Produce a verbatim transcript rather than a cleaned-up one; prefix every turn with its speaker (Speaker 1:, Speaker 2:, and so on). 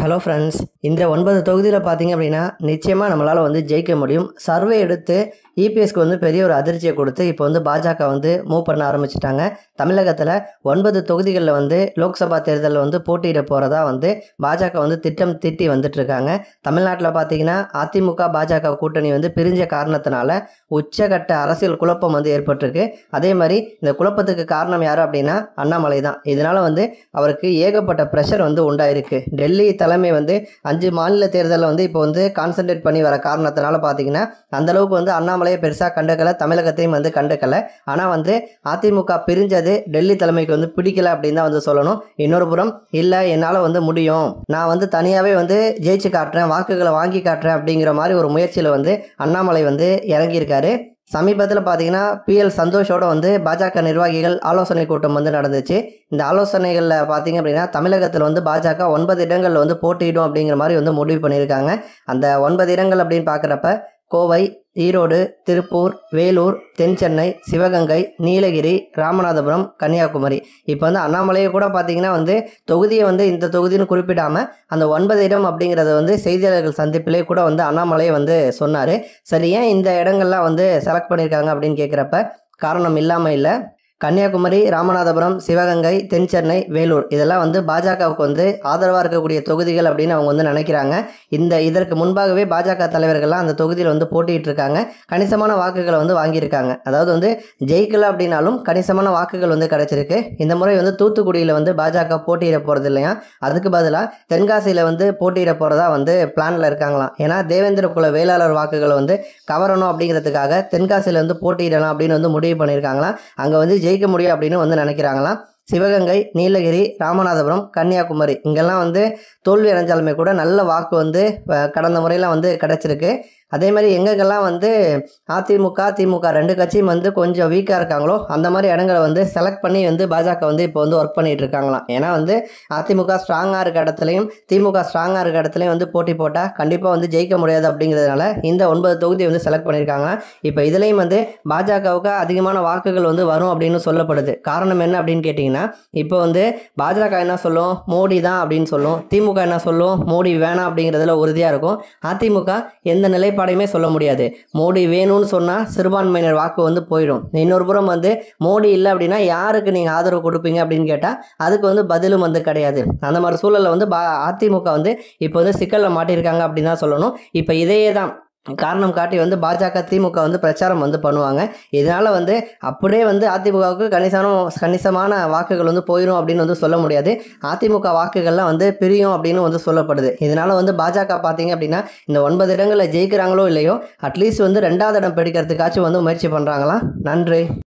Speaker 1: Hello friends, இந்த ஒன்பது தொகுதியில் பார்த்தீங்க அப்படின்னா நிச்சயமாக நம்மளால் வந்து ஜெயிக்க முடியும். சர்வே எடுத்து இபிஎஸ்க்கு வந்து பெரிய ஒரு அதிர்ச்சியை கொடுத்து இப்போ வந்து பாஜக வந்து மூவ் பண்ண ஆரம்பிச்சிட்டாங்க. தமிழகத்தில் ஒன்பது தொகுதிகளில் வந்து லோக்சபா தேர்தலில் வந்து போட்டியிட போகிறதா வந்து பாஜக வந்து திட்டம் தீட்டி வந்துட்டுருக்காங்க. தமிழ்நாட்டில் பார்த்தீங்கன்னா அதிமுக பாஜக கூட்டணி வந்து பிரிஞ்ச காரணத்தினால உச்சகட்ட அரசியல் குழப்பம் வந்து ஏற்பட்டிருக்கு. அதே மாதிரி இந்த குழப்பத்துக்கு காரணம் யார் அப்படின்னா அண்ணாமலை தான். இதனால் வந்து அவருக்கு ஏகப்பட்ட ப்ரெஷர் வந்து உண்டாயிருக்கு. டெல்லி தலைமை வந்து அஞ்சு மாநில தேர்தலில் வந்து இப்போ வந்து கான்சன்ட்ரேட் பண்ணி வர காரணத்தினால பார்த்தீங்கன்னா அந்தளவுக்கு வந்து அண்ணாமலையை பெருசாக கண்டுக்கலை, தமிழகத்தையும் வந்து கண்டுக்கலை. ஆனால் வந்து அதிமுக பிரிஞ்சது டெல்லி தலைமைக்கு வந்து பிடிக்கல அப்படின்னு தான் வந்து சொல்லணும். இன்னொரு புறம் இல்லை, என்னால் வந்து முடியும், நான் வந்து தனியாகவே வந்து ஜெயிச்சு காட்டுறேன், வாக்குகளை வாங்கி காட்டுறேன் அப்படிங்கிற மாதிரி ஒரு முயற்சியில் வந்து அண்ணாமலை வந்து இறங்கியிருக்காரு. சமீபத்தில் பார்த்தீங்கன்னா பிஎல் சந்தோஷோட வந்து பாஜக நிர்வாகிகள் ஆலோசனை கூட்டம் வந்து நடந்துச்சு. இந்த ஆலோசனைகளில் பார்த்தீங்க அப்படின்னா தமிழகத்தில் வந்து பாஜக ஒன்பது இடங்களில் வந்து போட்டியிடும் அப்படிங்கிற மாதிரி வந்து முடிவு பண்ணியிருக்காங்க. அந்த ஒன்பது இடங்கள் அப்படின்னு பார்க்குறப்ப கோவை, ஈரோடு, திருப்பூர், வேலூர், தென் சென்னை, சிவகங்கை, நீலகிரி, ராமநாதபுரம், கன்னியாகுமரி. இப்போ வந்து அண்ணாமலையை கூட பார்த்தீங்கன்னா வந்து தொகுதியை வந்து இந்த தொகுதின்னு குறிப்பிடாமல் அந்த ஒன்பது இடம் அப்படிங்கிறத வந்து செய்தியாளர்கள் சந்திப்பிலே கூட வந்து அண்ணாமலையை வந்து சொன்னார். சரி, ஏன் இந்த இடங்கள்லாம் வந்து செலக்ட் பண்ணியிருக்காங்க அப்படின்னு கேட்குறப்ப காரணம் இல்லாமல் இல்லை. கன்னியாகுமரி, ராமநாதபுரம், சிவகங்கை, தென் சென்னை, வேலூர் இதெல்லாம் வந்து பாஜகவுக்கு வந்து ஆதரவாக இருக்கக்கூடிய தொகுதிகள் அப்படின்னு அவங்க வந்து நினைக்கிறாங்க. இந்த இதற்கு முன்பாகவே பாஜக தலைவர்கள்லாம் அந்த தொகுதியில் வந்து போட்டிட்டு இருக்காங்க. கணிசமான வாக்குகளை வந்து வாங்கியிருக்காங்க. அதாவது வந்து ஜெயிக்கல அப்படின்னாலும் கணிசமான வாக்குகள் வந்து கிடைச்சிருக்கு. இந்த முறை வந்து தூத்துக்குடியில் வந்து பாஜக போட்டியிட போகிறது இல்லையா, அதுக்கு பதிலாக தென்காசியில் வந்து போட்டியிட போகிறதா வந்து பிளானில் இருக்காங்களாம். ஏன்னா தேவேந்திர குல வேளாளர் வாக்குகளை வந்து கவரணும் அப்படிங்கிறதுக்காக தென்காசியில் வந்து போட்டியிடலாம் அப்படின்னு வந்து முடிவு பண்ணியிருக்காங்களாம். அங்கே வந்து ஜெயிக்க முடியும் அப்படின்னு வந்து நினைக்கிறாங்களாம். சிவகங்கை, நீலகிரி, ராமநாதபுரம், கன்னியாகுமரி இங்கெல்லாம் வந்து தோல்வி அடைஞ்சாலுமே கூட நல்ல வாக்கு வந்து கடந்த முறையெல்லாம் வந்து கிடச்சிருக்கு. அதே மாதிரி எங்கெங்கெல்லாம் வந்து அதிமுக திமுக ரெண்டு கட்சியும் வந்து கொஞ்சம் வீக்காக இருக்காங்களோ அந்த மாதிரி இடங்களை வந்து செலக்ட் பண்ணி வந்து பாஜக வந்து இப்போ வந்து ஒர்க் பண்ணிகிட்டு இருக்காங்களாம். ஏன்னா வந்து அதிமுக ஸ்ட்ராங்காக இருக்க இடத்துலையும் திமுக ஸ்ட்ராங்காக இருக்க இடத்துலையும் வந்து போட்டி போட்டால் கண்டிப்பாக வந்து ஜெயிக்க முடியாது அப்படிங்கிறதுனால இந்த ஒன்பது தொகுதியை வந்து செலக்ட் பண்ணியிருக்காங்க. இப்போ இதுலேயும் வந்து பாஜகவுக்கு அதிகமான வாக்குகள் வந்து வரும் அப்படின்னு சொல்லப்படுது. காரணம் என்ன அப்படின்னு கேட்டிங்கன்னா, இப்போ வந்து பாஜக என்ன சொல்லும், மோடி தான் அப்படின்னு சொல்லும். திமுக என்ன சொல்லும், மோடி வேணாம் அப்படிங்கிறதுல உறுதியாக இருக்கும். அதிமுக எந்த நிலைப்பாடு சொல்ல முடியாது. மோடி வேணும்னு சொன்னா சிறுபான்மையினர் வாக்கு வந்து போயிடும். இன்னொரு புறம் வந்து மோடி இல்லை அப்படின்னா யாருக்கு நீங்க ஆதரவு கொடுப்பீங்க அப்படின்னு கேட்டா அதுக்கு வந்து பதிலும் வந்து கிடையாது. அந்த மாதிரி சூழல்ல வந்து அதிமுக வந்து இப்போ வந்து சிக்கல்ல மாட்டியிருக்காங்க அப்படின்னு தான் சொல்லணும். இப்போ இதையே தான் காரணம் காட்டி வந்து பாஜக திமுக வந்து பிரச்சாரம் வந்து பண்ணுவாங்க. இதனால வந்து அப்படியே வந்து அதிமுகவுக்கு கணிசமான கணிசமான வாக்குகள் வந்து போயிடும் அப்படின்னு வந்து சொல்ல முடியாது. அதிமுக வாக்குகள்லாம் வந்து பிரியும் அப்படின்னு வந்து சொல்லப்படுது. இதனால வந்து பாஜக பார்த்தீங்க அப்படின்னா இந்த ஒன்பது இடங்களில் ஜெயிக்கிறாங்களோ இல்லையோ, அட்லீஸ்ட் வந்து ரெண்டாவது இடம் பிடிக்கிறதுக்காச்சும் வந்து முயற்சி பண்ணுறாங்களாம். நன்றி.